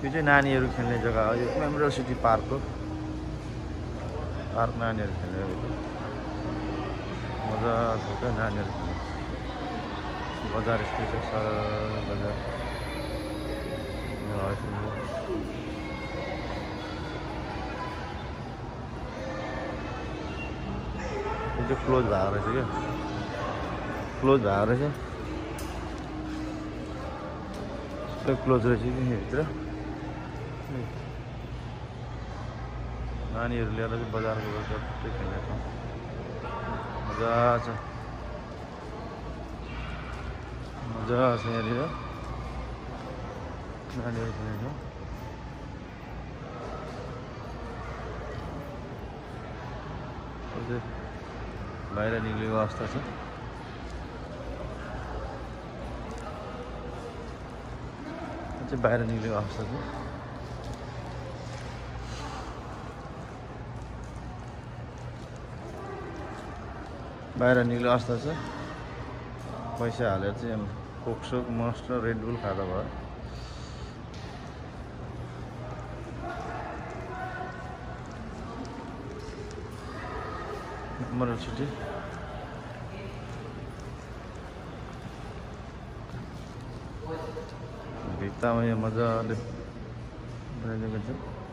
यो चाहिँ नानीहरू खेल्ने जग्गा हो। यो मेमोरियल सिटी पार्क हो। पार्क नानीहरू खेल्ने हो। मजाको क्या नानीहरू खेल्ने। बजार यस्तै छ, सरल बजार। यो चाहिँ क्लोज भएको रहेछ क्या, क्लोज भएको रहेछ। क्लोज रहेछ कि भित्र। नानीहरू लिएर चाहिँ बजारको जस्तै खेल्ने ठाउँ मजा छ, मजा छ यहाँनिर नानीहरू खेल्ने ठाउँ। बाहिर निक्लेको अवस्था छ। बाहिर निक्लेको अवस्था छ। बाहिर निक्लेको अवस्था छ। पैसा हालेर चाहिँ कोकसोक मस्ट र रेडबुल खाँदा भयो। मेमोरियल सिटी भित्तामा यो मजाले बनाइदिएको छ।